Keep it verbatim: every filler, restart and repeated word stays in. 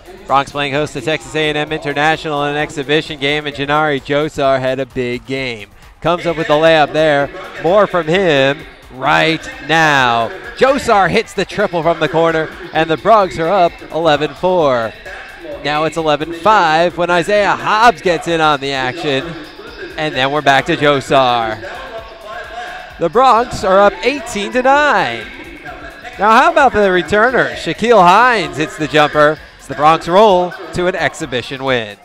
Bronx playing host to Texas A and M International in an exhibition game, and Janari Josar had a big game. Comes up with the layup there. More from him right now. Josar hits the triple from the corner, and the Bronx are up eleven four. Now it's eleven five when Isaiah Hobbs gets in on the action, and then we're back to Josar. The Bronx are up eighteen to nine. Now how about the returner? Shaquille Hines hits the jumper. The Bronx roll to an exhibition win.